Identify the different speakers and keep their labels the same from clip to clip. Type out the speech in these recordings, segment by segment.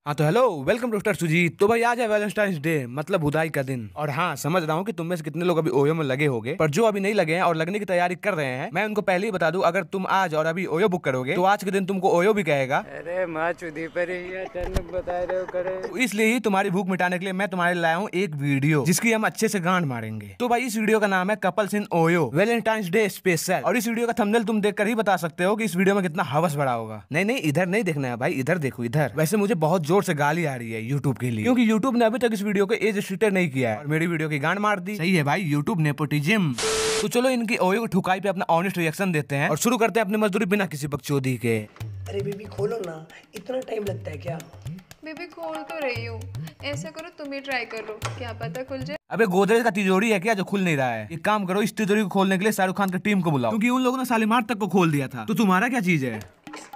Speaker 1: हाँ तो hello, welcome to star Sujeet. तो भाई आज है वैलेंटाइंस डे, मतलब बुधाई का दिन। और हाँ, समझ रहा हूँ कि तुम में से कितने लोग अभी ओयो में लगे होंगे, पर जो अभी नहीं लगे हैं और लगने की तैयारी कर रहे हैं, मैं उनको पहले ही बता दूं, अगर तुम आज और अभी ओयो बुक करोगे तो आज के दिन तुमको ओयो भी कहेगा।
Speaker 2: अरे माँ चुदी पर बता रहे हो करे।
Speaker 1: तो इसलिए ही तुम्हारी भूख मिटाने के लिए मैं तुम्हारे लाया हूँ एक वीडियो, जिसकी हम अच्छे से गांड मारेंगे। तो भाई इस वीडियो का नाम है couples in OYO Valentine's Day special. और इस वीडियो का थंबनेल तुम देखकर ही बता सकते हो कि इस वीडियो में कितना हवस भरा होगा। नहीं, इधर नहीं देखना है भाई, इधर देखो इधर। वैसे मुझे बहुत जोर से गाली आ रही है यूट्यूब के लिए, क्योंकि यूट्यूब ने अभी तक इस वीडियो को एज रिस्ट्रिक्टेड नहीं किया है और मेरी वीडियो की गांड मार दी। सही है भाई, यूट्यूब नेपोटिज्म। तो चलो इनकी ओयो की ठुकाई पे अपना ऑनेस्ट रिएक्शन देते हैं और शुरू करते हैं अपनी मजदूरी बिना किसी बकचोदी के।
Speaker 3: अरे बेबी खोलो ना, इतना टाइम लगता है क्या?
Speaker 4: बेबी खोल तो रही हूँ, ऐसा करो तुम ही ट्राई कर लो, क्या पता खुल जाए।
Speaker 1: अबे गोदरेज का तिजोरी है क्या जो खुल नहीं रहा है? एक काम करो, इस तिजोरी को खोलने के लिए शाहरुख खान की टीम को बुलाओ, क्योंकि उन लोगों ने शालीमार तक को खोल दिया था। तो तुम्हारा क्या चीज है?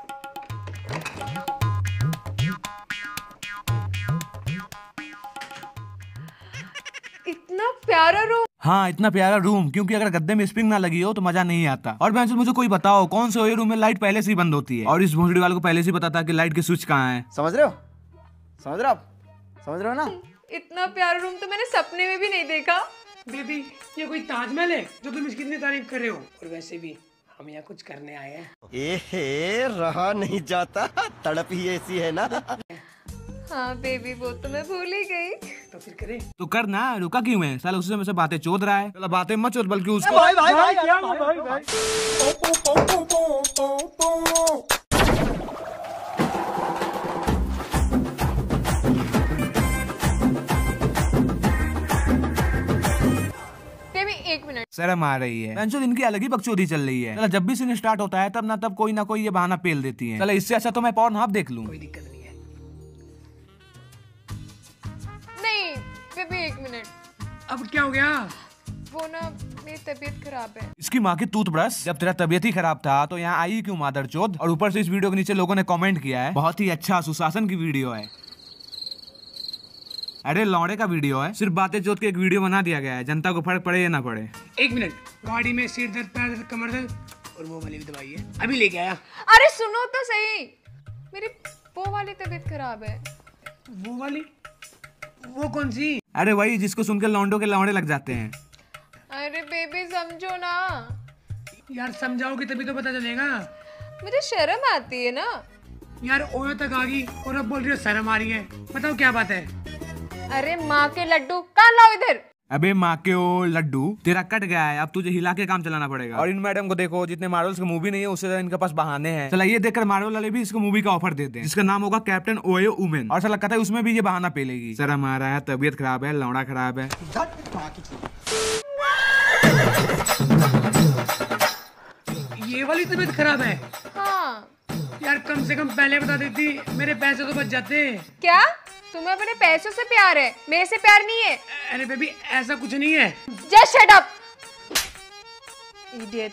Speaker 4: इतना प्यारा रूम।
Speaker 1: हाँ, इतना प्यारा रूम, क्योंकि अगर गद्दे में स्प्रिंग ना लगी हो तो मजा नहीं आता। और बहन मुझे कोई बताओ, कौन से ओयो रूम में लाइट पहले से ही बंद होती है? और इस भोसड़ी वाले को पहले से ही पता था कि लाइट के स्विच कहाँ है।
Speaker 2: समझ रहे हो आप समझ रहे हो ना?
Speaker 4: इतना प्यारा रूम तो मैंने सपने में भी नहीं देखा।
Speaker 3: बेबी ये कोई ताजमहल है जो तुम इसकी इतनी तारीफ कर रहे हो? और वैसे भी हम यहाँ कुछ करने आए हैं।
Speaker 5: एहे, रहा नहीं जाता, तड़प ही ऐसी है ना।
Speaker 4: हाँ बेबी, वो तो मैं भूल ही गई।
Speaker 3: तो फिर करें?
Speaker 1: तो कर ना, रुका क्यों है? साला उससे मुझसे बातें चोद रहा है। साला बातें मत चोद, बल्कि उसको
Speaker 4: बेबी एक मिनट।
Speaker 1: शर्म आ रही है। पेंसिल इनकी अलग ही बकचोदी चल रही है। चला, जब भी सीन स्टार्ट होता है तब कोई ना कोई ये बहाना पेल देती है। चला, इससे अच्छा तो मैं पॉर्नहब देख लूं।
Speaker 3: कोई दिक्कत नहीं है।
Speaker 4: नहीं बेबी एक मिनट।
Speaker 3: अब क्या हो गया?
Speaker 4: वो ना, मेरी तबीयत खराब है।
Speaker 1: इसकी माँ की टूथब्रश, जब तेरा तबियत ही खराब था तो यहाँ आई क्यों मादरचोद? और ऊपर से इस वीडियो के नीचे लोगों ने कमेंट किया है, बहुत ही अच्छा सुशासन की वीडियो है। अरे लौड़े का वीडियो है, सिर्फ बातें चोद के एक वीडियो बना दिया गया है, जनता को फर्क पड़े या ना पड़े।
Speaker 3: एक मिनट, गाड़ी में सिर दर्द, पैर दर्द, कमर दर्द और वो वाली भी दवाई है, अभी लेके आया।
Speaker 4: अरे सुनो तो सही, मेरी वो वाली तबीयत खराब है।
Speaker 3: वो वाली? वो कौन सी?
Speaker 1: अरे वही जिसको सुनकर लौंडों के लौड़े लग जाते हैं।
Speaker 4: अरे बेबी समझो ना।
Speaker 3: यार समझाओगी तभी तो पता चलेगा।
Speaker 4: मुझे शर्म आती है ना।
Speaker 3: यार ओयो तक आ गई और अब बोल रही हो शर्म आ रही है, बताओ क्या बात है?
Speaker 4: अरे माँ के लड्डू, कहाँ लाओ इधर।
Speaker 1: अबे माँ के ओ लड्डू, तेरा कट गया है, अब तुझे हिला के काम चलाना पड़ेगा। और इन मैडम को देखो, जितने मार्वल्स की मूवी नहीं है उससे ज्यादा इनके पास बहाने हैं। चला, ये देखकर मार्वल वाले भी इसको मूवी का ऑफर देते हैं, जिसका नाम होगा कैप्टन ओयो वुमेन। और चला कहता है उसमें भी ये बहाना पेलेगी। शर्म आ रहा है, तबीयत खराब है, लौड़ा खराब है।
Speaker 3: ये वाली तबीयत खराब है?
Speaker 4: हाँ।
Speaker 3: यार कम से कम पहले बता देती, मेरे पैसे तो बच जाते।
Speaker 4: क्या तुम्हें अपने पैसों से प्यार है, मेरे से प्यार नहीं है?
Speaker 3: अरे बेबी ऐसा कुछ नहीं है।
Speaker 4: Just shut up idiot.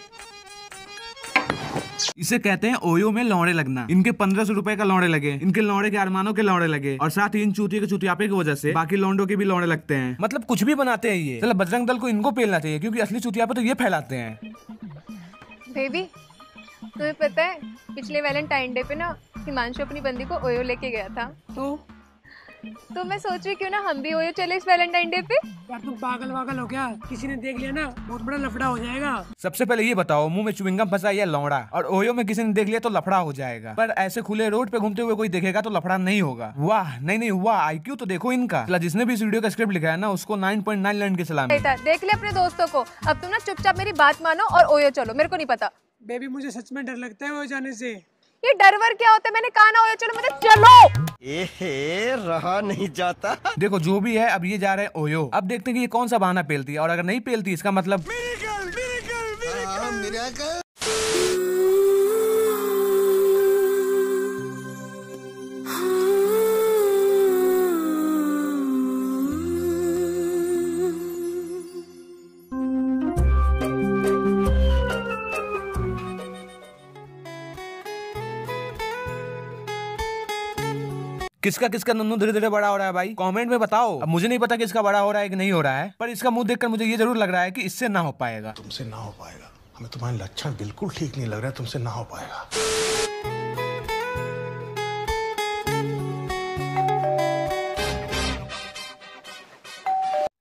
Speaker 1: इसे कहते हैं ओयो में लौड़े लगना। इनके 1500 रुपए का लौड़े लगे, इनके लौड़े के अरमानों के लौड़े लगे, और साथ ही इन चूतिए के चुतियापे की वजह से बाकी लौंडों के भी लौड़े लगते हैं। मतलब कुछ भी बनाते हैं ये। चलो, बजरंग दल को इनको पेलना चाहिए, क्योंकि असली चुतियापे तो ये फैलाते हैं।
Speaker 4: बेबी तुम्हें पता है, पिछले वैलेंटाइन डे पे ना हिमांशु अपनी बंदी को ओयो लेके गया था। तो मैं सोच रही क्यों ना हम भी ओयो चले इस वैलेंटाइन डे पे।
Speaker 3: यार तुम पागल वागल हो क्या? किसी ने देख लिया ना बहुत बड़ा लफड़ा हो जाएगा।
Speaker 1: सबसे पहले ये बताओ, मुंह में च्युइंगम फंसा या लौड़ा? और ओयो में किसी ने देख लिया तो लफड़ा हो जाएगा, पर ऐसे खुले रोड पे घूमते हुए कोई देखेगा तो लफड़ा नहीं होगा। वाह, नहीं वाह, आईक्यू तो देखो इनका। जिसने भी इस वीडियो का स्क्रिप्ट लिखा है ना, उसको 9.9 लैंड की सलामी।
Speaker 4: देख ले अपने दोस्तों को। अब तुम ना चुपचाप मेरी बात मानो और ओयो चलो, मेरे को नहीं पता।
Speaker 3: बेबी मुझे सच में डर लगता है ओयो जाने से।
Speaker 4: ये डर वर क्या होता है? मैंने कहा ना ओयो चलो, मतलब चलो।
Speaker 5: एहे, रहा नहीं जाता।
Speaker 1: देखो जो भी है, अब ये जा रहे हैं ओयो। अब देखते हैं कि ये कौन सा बहाना पेलती है, और अगर नहीं पेलती इसका मतलब किसका नन्नू धीरे धीरे बड़ा हो रहा है भाई? कमेंट में बताओ। अब मुझे नहीं पता कि इसका बड़ा हो रहा है कि नहीं हो रहा है, पर इसका मुंह देखकर मुझे ये जरूर लग रहा है कि इससे ना हो पाएगा।
Speaker 6: तुमसे ना हो पाएगा, हमें तुम्हारे लक्षण बिल्कुल ठीक नहीं लग रहा है, तुमसे ना हो पाएगा।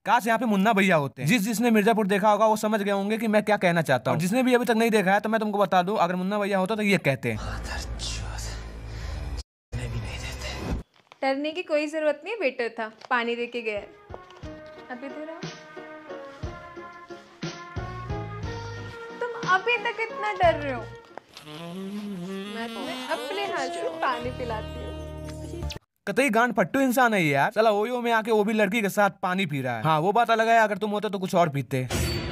Speaker 1: काश यहाँ पे मुन्ना भैया होते। जिसने मिर्जापुर देखा होगा वो समझ गए होंगे कि मैं क्या कहना चाहता हूँ। जिसने भी अभी तक नहीं देखा है तो मैं तुमको बता दूं, अगर मुन्ना भैया होता तो ये कहते।
Speaker 4: डरने की कोई जरूरत नहीं, वेटर था, पानी दे के गया। अभी दे रहा। तुम अभी तक इतना डर रहे हो, मैं तुम्हें अपने हाथ से पानी पिलाती हूँ।
Speaker 1: कतई गांड फट्टू इंसान है यार। चला ओयो में आके वो भी लड़की के साथ पानी पी रहा है। हाँ वो बात अलग है, अगर तुम होते तो कुछ और पीते।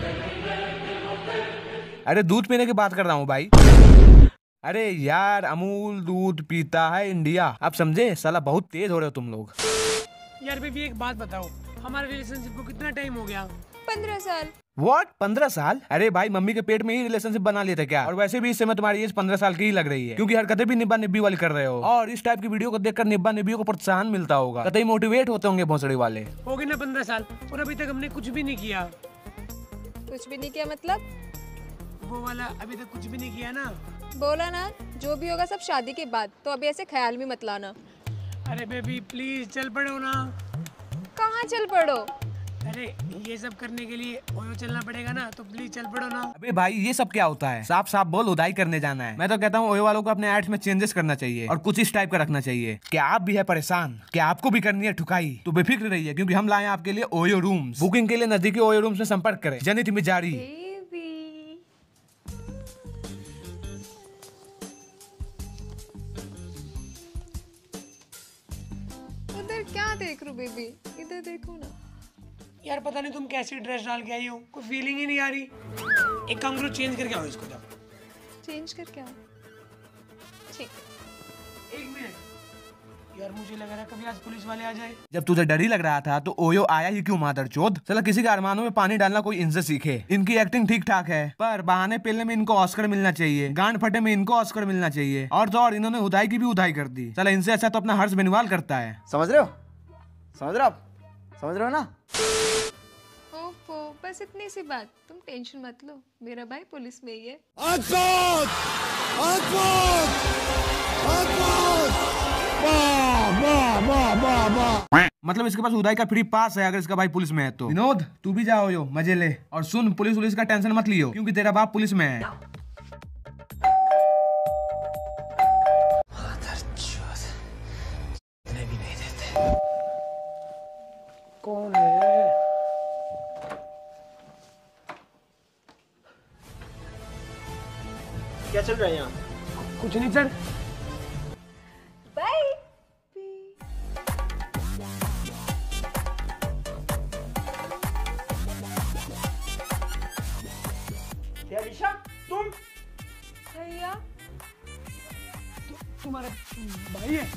Speaker 1: अरे दूध पीने की बात कर रहा हूँ भाई। अरे यार अमूल दूध पीता है इंडिया, आप समझे? साला बहुत तेज हो रहे हो तुम लोग।
Speaker 3: यार बेबी एक बात बताओ, हमारे रिलेशनशिप को कितना टाइम हो गया?
Speaker 4: 15 साल।
Speaker 1: व्हाट 15 साल? अरे भाई मम्मी के पेट में ही रिलेशनशिप बना लिए थे क्या? और वैसे भी इस समय तुम्हारी एज 15 साल की ही लग रही है, क्योंकि हरकतें भी निब्बा निब्बी वाली कर रहे हो। और इस टाइप की वीडियो को देखकर निब्बा निब्बियों को प्रोत्साहन मिलता होगा, कतई मोटिवेट होते होंगे भोसड़ी वाले।
Speaker 3: हो गए ना 15 साल और अभी तक हमने कुछ भी नहीं किया।
Speaker 4: कुछ भी नहीं किया मतलब?
Speaker 3: वो वाला अभी तक कुछ भी नहीं किया ना।
Speaker 4: बोला ना, जो भी होगा सब शादी के बाद, तो अभी ऐसे ख्याल भी मत लाना।
Speaker 3: अरे बेबी प्लीज चल पड़ो ना।
Speaker 4: कहाँ चल पड़ो?
Speaker 3: अरे ये सब करने के लिए ओयो चलना पड़ेगा ना, तो प्लीज चल पड़ो ना।
Speaker 1: अबे भाई ये सब क्या होता है? साफ साफ बोल, उदाई करने जाना है। मैं तो कहता हूँ ओयो वालों को अपने एड्स में चेंजेस करना चाहिए और कुछ इस टाइप का रखना चाहिए। क्या आप भी है परेशान? क्या आपको भी करनी है ठुकाई? तो बेफिक्र रहिए, क्योंकि हम लाए आपके लिए ओयो रूम्स। बुकिंग के लिए नजदीकी ओयो रूम्स में संपर्क करें। जनित में जारी।
Speaker 4: उधर क्या देख रही बेबी, इधर देखो ना।
Speaker 3: यार पता नहीं तुम कैसी ड्रेस डाल के आई हो, कोई फीलिंग ही नहीं आ रही। एक काम करो, चेंज करके आओ इसको। जब
Speaker 4: चेंज कर क्या? ठीक।
Speaker 3: एक मिनट यार, मुझे लग रहा है कभी आज पुलिस वाले आ जाए।
Speaker 1: जब तुझे डर ही लग रहा था तो ओयो आया ही क्यों मादरचोद? चला किसी के अरमानों में पानी डालना कोई इनसे सीखे। इनकी एक्टिंग ठीक ठाक है, पर बहाने पेलने में इनको ऑस्कर मिलना चाहिए, गांड फटे में इनको ऑस्कर मिलना चाहिए। और तो और इन्होंने उदाई की भी उदाई कर दी। चला इनसे अच्छा तो अपना हर्ष बेनीवाल करता है।
Speaker 2: समझ रहे हो? समझ रहे हो आप? समझ रहे हो ना?
Speaker 4: ओफो, बस इतनी सी बात, तुम टेंशन मत लो, मेरा भाई पुलिस में ही है।
Speaker 1: मतलब इसके पास उदाई का फ्री पास है अगर इसका भाई पुलिस में है तो। विनोद तू भी जाओ यो, मजे ले। और सुन, पुलिस का टेंशन मत लियो, क्योंकि तेरा बाप पुलिस में है।
Speaker 3: कौन है?
Speaker 2: क्या चल रहा है यहाँ?
Speaker 3: कुछ नहीं सर।
Speaker 4: बाय।
Speaker 2: क्या निशा, तुम?
Speaker 4: भैया
Speaker 3: तुम्हारा भाई है?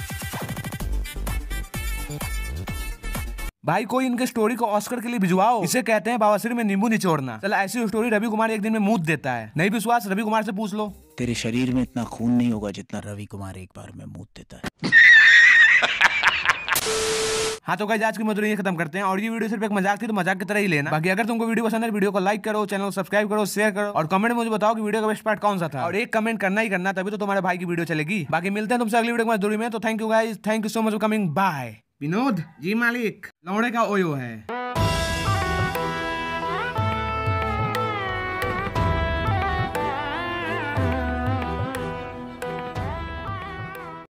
Speaker 1: भाई कोई इनके स्टोरी को ऑस्कर के लिए भिजवाओ। इसे कहते हैं बावासिर में नींबू निचोड़ना। चला ऐसी स्टोरी रवि कुमार एक दिन में मूत देता है। नहीं विश्वास? रवि कुमार से पूछ लो।
Speaker 7: तेरे शरीर में इतना खून नहीं होगा जितना रवि कुमार एक बार में मूत देता है।
Speaker 1: हाँ तो गाइस आज की मधुर ये खत्म करते हैं। और ये वीडियो सिर्फ एक मजाक थी तो मजाक की तरह ही लेना। बाकी अगर तुमको वीडियो पसंद है, वीडियो को लाइक करो, चैनल को सब्सक्राइब करो, शेयर करो और कमेंट में मुझे बताओ कि वीडियो का बेस्ट पार्ट कौन सा था। और एक कमेंट करना ही करना, तभी तो तुम्हारे भाई की वीडियो चलेगी। बाकी मिलते हैं तुमसे अगली वीडियो में मजदूरी में। तो thank you guys, thank you so much for coming. Bye. Vinod ji मालिक लौड़े का ओयो है।